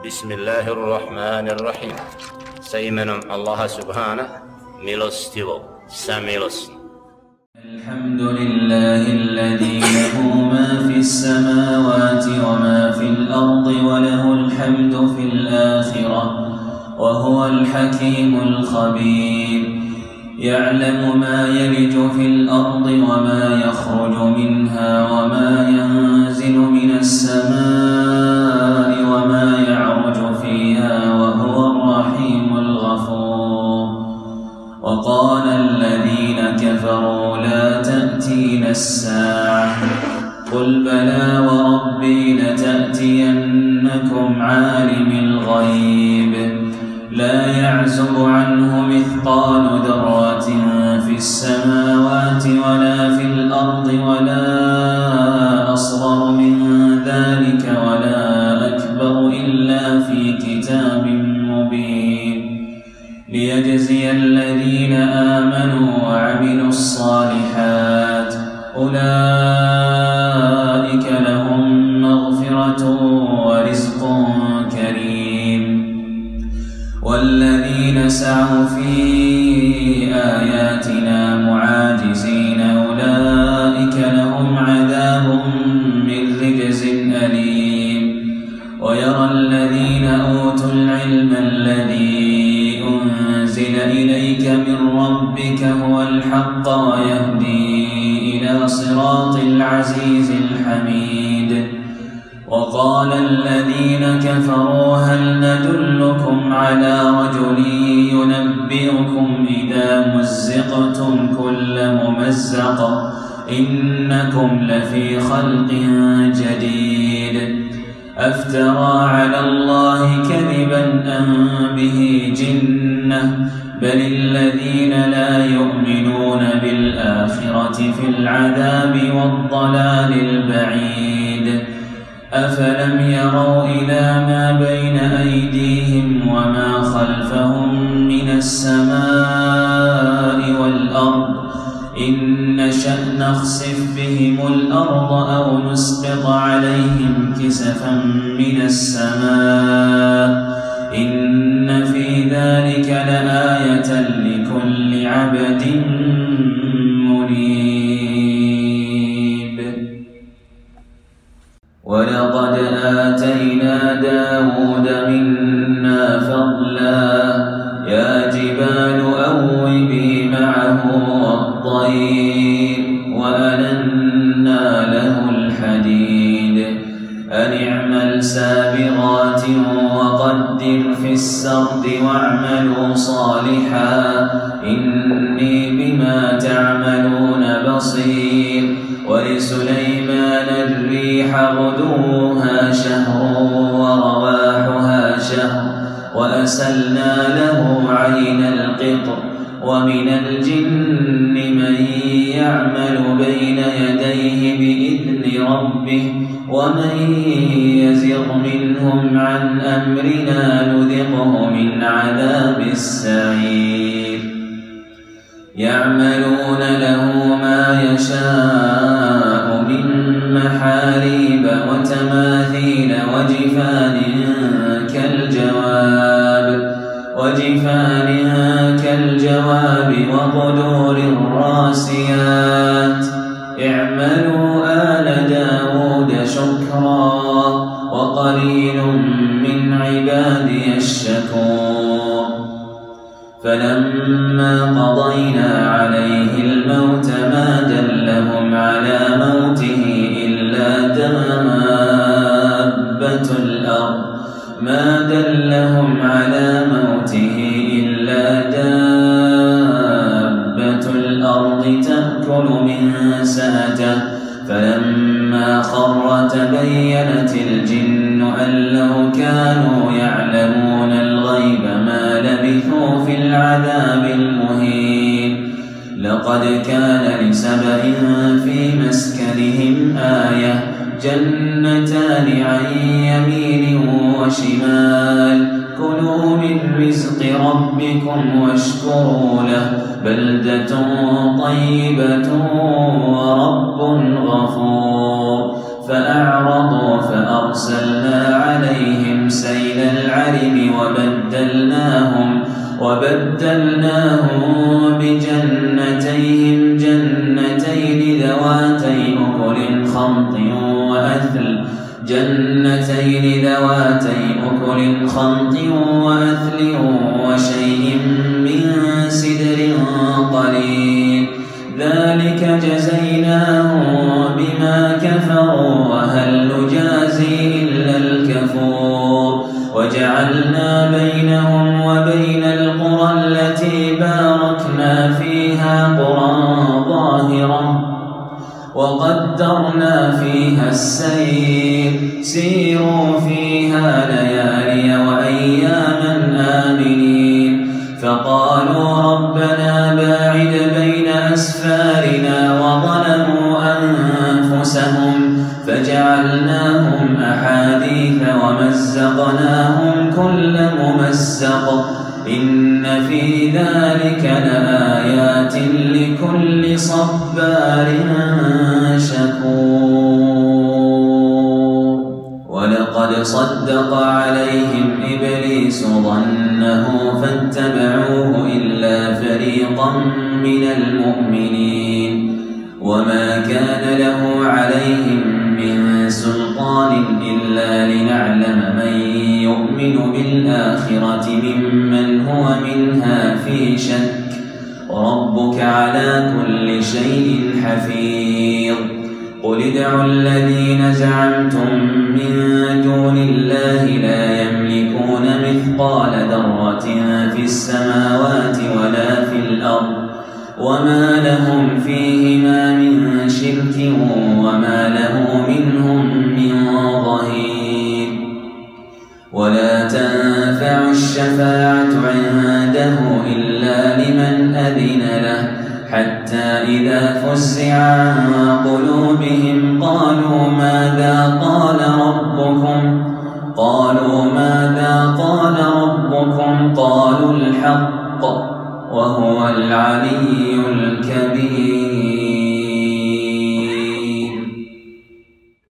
بسم الله الرحمن الرحيم. سيمنم الله سبحانه ميلوستيو ساميلوس. الحمد لله الذي له ما في السماوات وما في الأرض وله الحمد في الآخرة وهو الحكيم الخبير. يعلم ما يلج في الأرض وما يخرج منها وما ينزل من السماء وما يعرج فيها وهو الرحيم الغفور. وقال الذين كفروا لا تأتينا الساعة قل بلى وربي لتأتينكم عالم الغيب لا يعزب عنه مثقال ذرة في السماوات ولا في الأرض ولا أصغر من ذلك ولا أكبر إلا في كتاب مبين ليجزي الذين آمنوا وعملوا الصالحات أولئك لهم مغفرة ورزق كريم. والذين سعوا في آياتنا معاجزين أولئك لهم عذاب من رجز أليم. ويرى الذين أوتوا العلم الذي أنزل إليك من ربك هو الحق ويهدي إلى صراط العزيز الحميد. وقال الذين كفروا هل ندلكم على رجل ينبئكم إذا مزقتم كل ممزق إنكم لفي خلق جديد أفترى على الله كذبا أم به جنة بل الذين لا يؤمنون بالآخرة في العذاب والضلال البعيد. أفلم يروا إلى ما بين أيديهم وما خلفهم من السماء والأرض إن نشأ نخسف بهم الأرض أو نسقط عليهم كسفا من السماء إن في ذلك لآية لكل عبد منيب. ولقد آتينا داود منا فضلا يا جبال أوبي معه والطير وألنا له الحديد أن اعمل سابغات وقدر في السرد واعملوا صالحا إني بما تعملون بصير. ولسليمان الريح غدوها شهر ورواحها شهر وأسلنا له عين القطر. ومن الجن من يعمل بين يديه بإذن ربه ومن يزغ منهم عن أمرنا نذقه من عذاب السعير. يعملون له ما يشاء من محاريب وتماثيل وجفان وقدور الراسيات. اعملوا آل داود شكرا وقليل من عبادي الشكور. فلما قضينا عليه الموت ما دلهم على موته إلا دابة الأرض تأكل من سأته. فلما خر تبينت الجن أن لو كانوا يعلمون الغيب ما لبثوا في العذاب المهين. لقد كان لسبإ في مسكنهم آية جنتان عن يمين وشمال كلوا من رزق ربكم واشكروا له بلدة طيبة ورب غفور. فأعرضوا فأرسلنا عليهم سيل المشعر وبدلناهم بجنتين ذواتي أكل خمط وأثل وشيء من سدر قليل ذلك جزيناهم بما كفروا وهل نجازي إلا الكفور وجعلنا بينهم وبين القرى التي باركنا فيها قرى ظاهرة وقدرنا فيها السير سيروا فيها ليالي وأياما آمنين فقالوا ربنا باعد بين أسفارنا وظلموا أنفسهم فجعلناهم أحاديث ومزقناهم كل ممزق إن في ذلك لآيات لكل صبار شكور ولقد صدق عليهم إبليس ظنه فاتبعوه إلا فريقا من المؤمنين وما كان له عليهم من سلطان إلا لنعلم من يؤمن بالآخرة ممن هو منها في شك وربك على كل شيء حفيظ قل ادعوا الذين زعمتم من دون الله لا يملكون مثقال ذرة في السماوات ولا في الأرض وما لهم فيهما من شرك وما له منهم من ظهير ولا تنفع الشفاعة عنده إلا لمن أذن له حتى إذا فزع عن قلوبهم قالوا ماذا قال ربكم قالوا الحق وهو العلي الكبير